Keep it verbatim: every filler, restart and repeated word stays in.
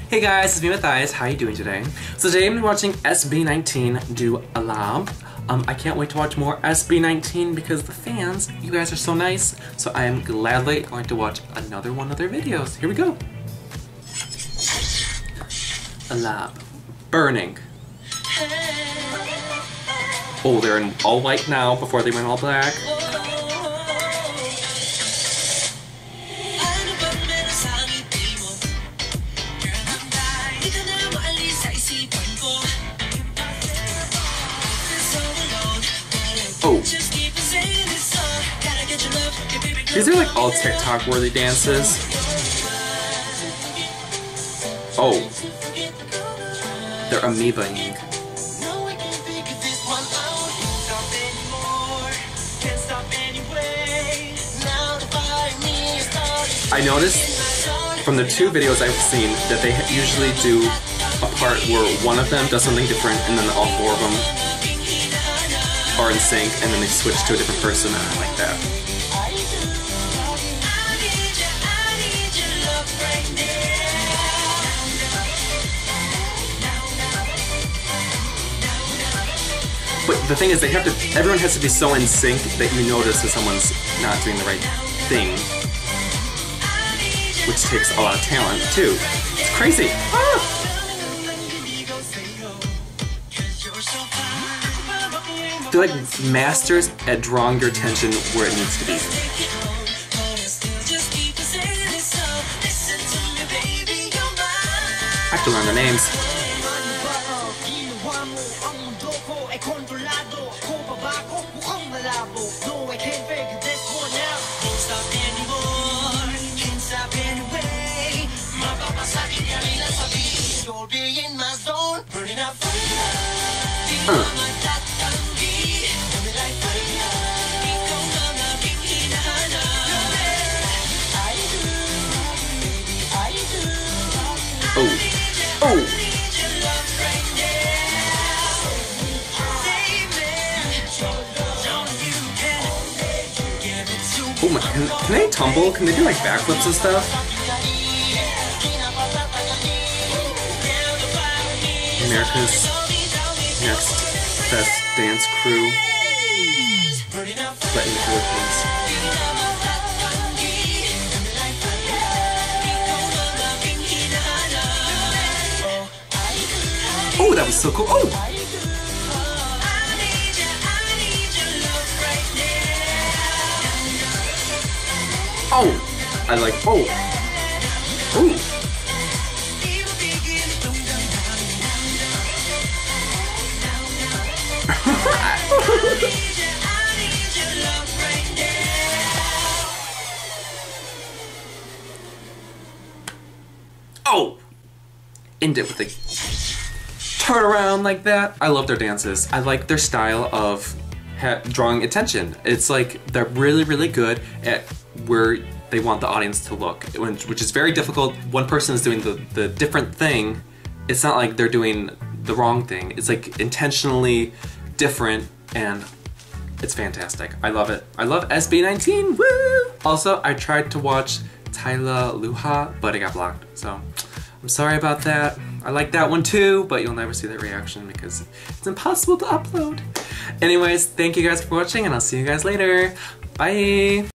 Hey guys, it's me Matthias. How are you doing today? So today I'm watching S B nineteen do a lab. Um, I can't wait to watch more S B nineteen because the fans, you guys are so nice. So I am gladly going to watch another one of their videos. Here we go. A lab. Burning. Oh, they're in all white now before they went all black. Oh. These are like all TikTok worthy dances. Oh. They're amoebaing. I noticed from the two videos I've seen that they usually do a part where one of them does something different and then all four of them are in sync and then they switch to a different person, and I like that. But the thing is, they have to, everyone has to be so in sync that you notice that someone's not doing the right thing. Which takes a lot of talent, too. It's crazy! Ah! They're like masters at drawing your attention where it needs to be. I have to learn their names. Uh. Oh. Oh. Oh my, can, can they tumble? Can they do like backflips and stuff? America's Next Best Dance Crew. But in the Philippines. Oh, that was so cool. Oh! Oh! I like, oh! Oh! Oh! End it with a turn around like that. I love their dances. I like their style of ha drawing attention. It's like they're really, really good at where they want the audience to look, which is very difficult. One person is doing the, the different thing. It's not like they're doing the wrong thing. It's like intentionally different, and it's fantastic. I love it. I love S B nineteen, woo! Also, I tried to watch Tyla Luha, but it got blocked, so I'm sorry about that. I like that one too, but you'll never see that reaction because it's impossible to upload. Anyways, thank you guys for watching, and I'll see you guys later. Bye!